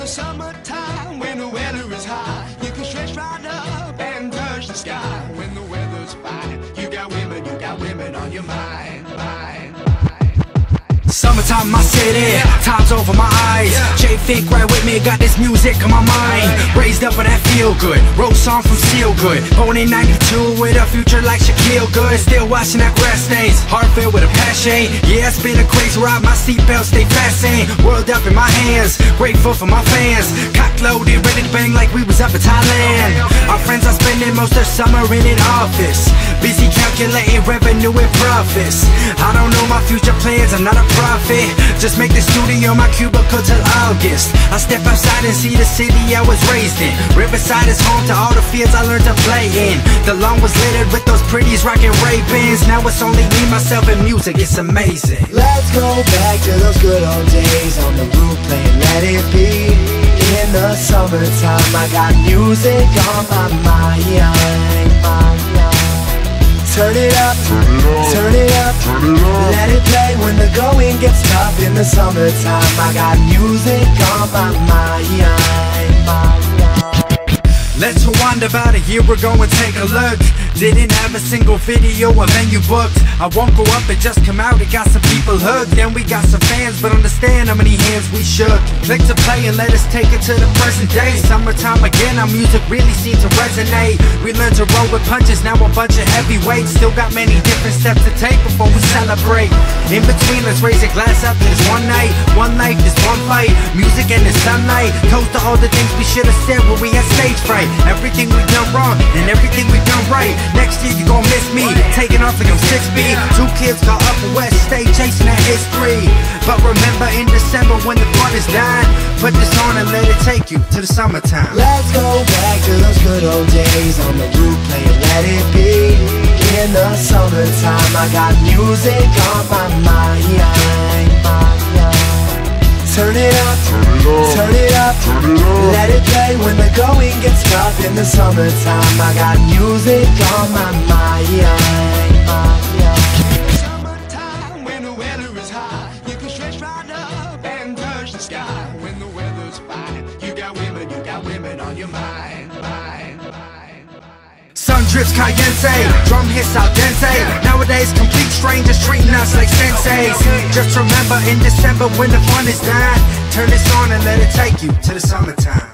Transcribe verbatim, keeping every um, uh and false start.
the summertime, when the weather is high, you can stretch right up and touch the sky. When the weather's fine, you got women, you got women on your mind, mind, mind. Summertime, my city, time's over my eyes. Jay Fink right with me, got this music on my mind. Raised up for that feel good, wrote song from Seal Good. Born in ninety-two with a future like Shaquille Good. Still watching that grass stains, heart filled with a passion. Yeah, it's been a crazy ride, my seatbelt stay fastened. World up in my hands, grateful for my fans. Cock loaded, ready to bang like we was up in Thailand. Our friends are spending most of summer in an office, busy calculating revenue and profits. I don't know my future plans, I'm not a prophet. Just make the studio my cubicle till August. I step outside and see the city I was raised in. Riverside is home to all the fields I learned to play in. The lawn was littered with those pretties rocking Ray-Bans. Now it's only me, myself, and music, it's amazing. Let's go back to those good old days, on the roof playing Let It Be. In the summertime I got music on my mind. Turn it up, turn it up, let it play when the going gets tough. In the summertime I got music on my mind. Let's rewind about a year ago and take a look. Didn't have a single video or venue booked. I won't go up, it just come out, it got some people hooked. Then we got some fans, but understand how many hands we shook. Click to play and let us take it to the present day. Summertime again, our music really seemed to resonate. We learned to roll with punches, now a bunch of heavyweights. Still got many different steps to take before we celebrate. In between, let's raise a glass up to this one night. One life, this one fight, music and the sunlight. Toast to all the things we should have said when we had stage fright. Everything we done wrong and everything we done right. Next year you gon' miss me, taking off like I'm six feet. Two kids got up and west, stay chasing that history. But remember in December when the fun is done, put this on and let it take you to the summertime. Let's go back to those good old days, on the roof playing Let It Be. In the summertime I got music on my mind. Turn it up, turn it up, let it play when the going gets tough. In the summertime I got music on my mind. Summertime, when the weather is high, you can stretch right up and touch the sky. When the weather's fine, you got women, you got women on your mind, mind, mind, mind. Sun drips caliente, drum hits al dente. Nowadays complete strangers treating us like senseis. Just remember in December when the fun is done, turn this on and let it take you to the summertime.